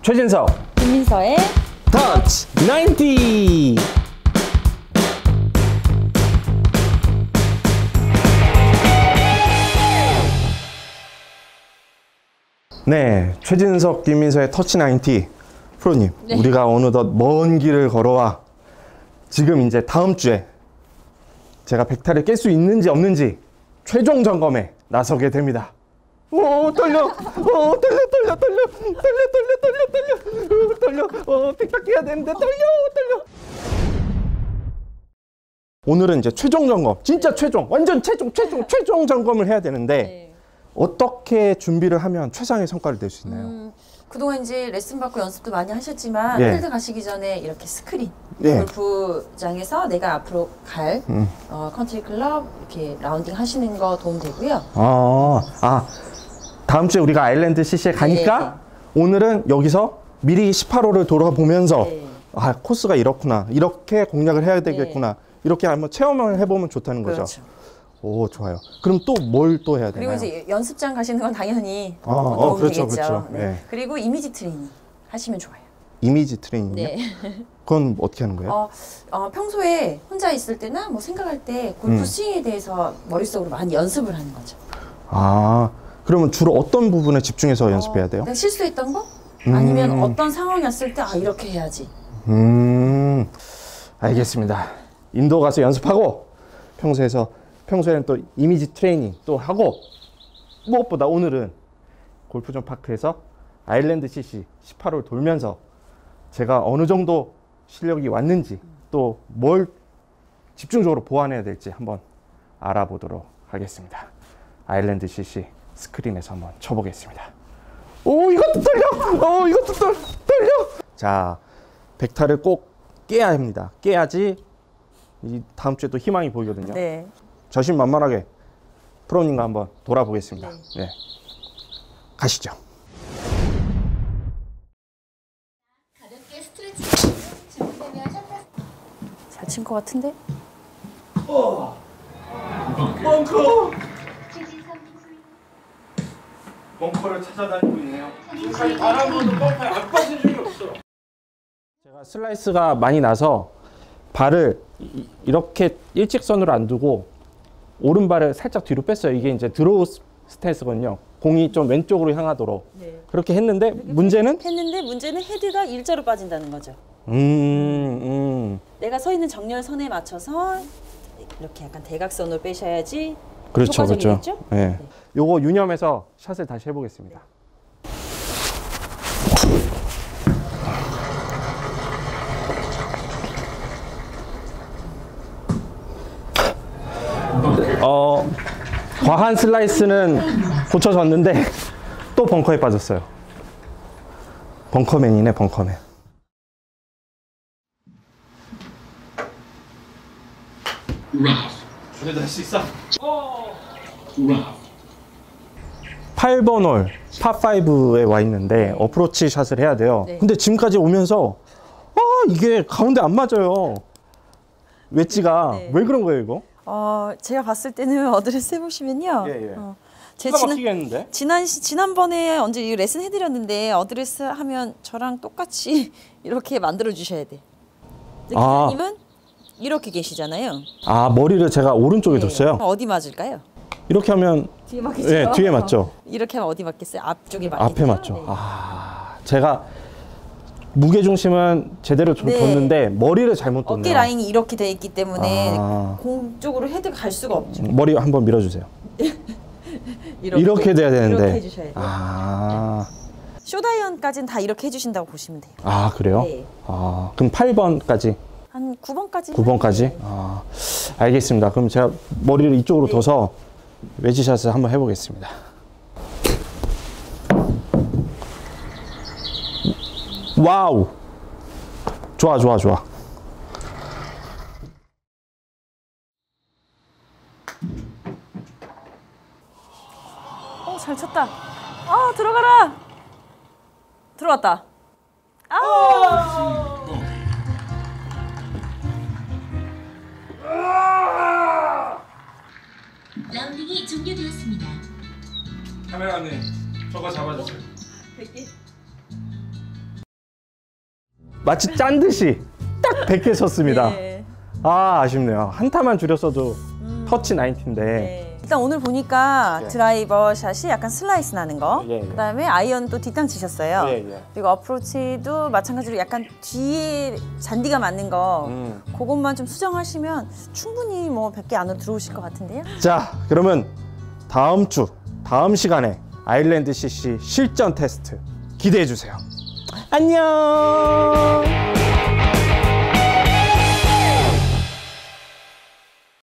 최진석 김민서의 터치 90. 네, 최진석 김민서의 터치 90. 프로님, 네. 우리가 어느덧 먼 길을 걸어와 지금 이제 다음 주에 제가 백타를 깰 수 있는지 없는지 최종 점검에 나서게 됩니다. 오, 떨려. 떨려. 백타 깨야 되는데 떨려. 오늘은 이제 최종 점검, 진짜 최종, 완전 최종 점검을 해야 되는데 네. 어떻게 준비를 하면 최상의 성과를 낼 수 있나요? 그동안 이제 레슨 받고 연습도 많이 하셨지만 네. 필드 가시기 전에 이렇게 스크린 네. 골프장에서 내가 앞으로 갈 컨트리 클럽 이렇게 라운딩 하시는 거 도움 되고요. 다음 주에 우리가 아일랜드 CC에 가니까 오늘은 여기서 미리 18호를 돌아보면서 네. 코스가 이렇구나, 이렇게 공략을 해야 되겠구나, 이렇게 한번 체험을 해보면 좋다는 거죠. 그렇죠. 오, 좋아요. 그럼 또 뭘 또 해야 그리고 되나요? 이제 연습장 가시는 건 당연히 도움이 그렇죠, 되겠죠. 그렇죠. 네. 네. 그리고 이미지 트레이닝 하시면 좋아요. 이미지 트레이닝이요? 네. 그건 어떻게 하는 거예요? 평소에 혼자 있을 때나 뭐 생각할 때 골프 스윙에 대해서 머릿속으로 많이 연습을 하는 거죠. 그러면 주로 어떤 부분에 집중해서 연습해야 돼요? 내가 실수했던 거? 아니면 어떤 상황이 왔을 때 이렇게 해야지. 알겠습니다. 인도 가서 연습하고 평소에는 또 이미지 트레이닝 또 하고, 무엇보다 오늘은 골프존 파크에서 아일랜드 CC 18홀 돌면서 제가 어느 정도 실력이 왔는지 또 뭘 집중적으로 보완해야 될지 한번 알아보도록 하겠습니다. 아일랜드 CC 스크린에서 한번 쳐보겠습니다. 오, 이것도 떨려! 이것도 떨려! 자, 백타를 꼭 깨야 합니다. 깨야지 이 다음 주에 또 희망이 보이거든요. 네. 자신만만하게 프로님과 한번 돌아보겠습니다. 네. 네. 가시죠. 가볍게 스트레칭 준비되면 셔터 잘 친 것 같은데? 벙커! 최진성 벙커를 찾아다니고 있네요. 지금까지 단 한 번도 벙커에 안 빠진 적이 없어. 제가 슬라이스가 많이 나서 발을 이렇게 일직선으로 안 두고 오른발을 살짝 뒤로 뺐어요. 이게 이제 드로우 스탠스거든요. 공이 좀 왼쪽으로 향하도록. 네. 그렇게 했는데 문제는? 했는데 문제는 헤드가 일자로 빠진다는 거죠. 내가 서 있는 정렬선에 맞춰서 이렇게 약간 대각선으로 빼셔야지 그렇죠. 효과적이겠죠? 네. 요거 유념해서 샷을 다시 해보겠습니다. 과한 슬라이스는 고쳐졌는데 또 벙커에 빠졌어요. 벙커맨이네, 벙커맨. 그래도 할 수 있어. 8번 홀 파5에 와 있는데 어프로치 샷을 해야 돼요. 네. 근데 지금까지 오면서 이게 가운데 안 맞아요. 웨지가. 네. 왜 그런 거예요, 이거? 제가 봤을 때는 어드레스 해보시면요. 예. 제 기가 막히겠는데? 지난번에 언제 이 레슨 해드렸는데 어드레스 하면 저랑 똑같이 이렇게 만들어 주셔야 돼. 기자님은 이렇게 계시잖아요. 머리를 제가 오른쪽에 뒀어요. 그럼 어디 맞을까요? 이렇게 하면 뒤에 맞겠죠? 네, 뒤에 맞죠. 이렇게 하면 어디 맞겠어요? 앞쪽에 맞겠죠? 앞에 맞죠. 네. 제가 무게 중심은 제대로 네. 뒀는데 머리를 잘못 뒀네요. 어깨 라인이 이렇게 돼 있기 때문에 아. 공 쪽으로 헤드가 갈 수가 없죠. 머리 한번 밀어주세요. 이렇게 돼야 되는데. 이렇게 해주셔야 돼요. 쇼다이언까지는 다 이렇게 해주신다고 보시면 돼요. 그래요? 네. 그럼 8번까지? 한 9번까지? 9번까지? 알겠습니다. 그럼 제가 머리를 이쪽으로 둬서 웨지샷을 한번 해보겠습니다. 와우! 좋아. 잘 쳤다. 들어가라. 들어왔다. 라운딩이 종료되었습니다. 카메라님, 저거 잡아주세요. 100개. 마치 짠 듯이 딱 100개 쳤습니다. 네. 아, 아쉽네요. 한 타만 줄였어도 터치 90인데. 네. 일단 오늘 보니까 예. 드라이버 샷이 약간 슬라이스 나는 거, 예, 예. 그다음에 아이언 또 뒷땅 치셨어요. 예, 예. 그리고 어프로치도 마찬가지로 약간 뒤에 잔디가 맞는 거, 그것만 좀 수정하시면 충분히 뭐 100개 안으로 들어오실 것 같은데요. 자, 그러면 다음 시간에 아일랜드 CC 실전 테스트 기대해 주세요. 안녕.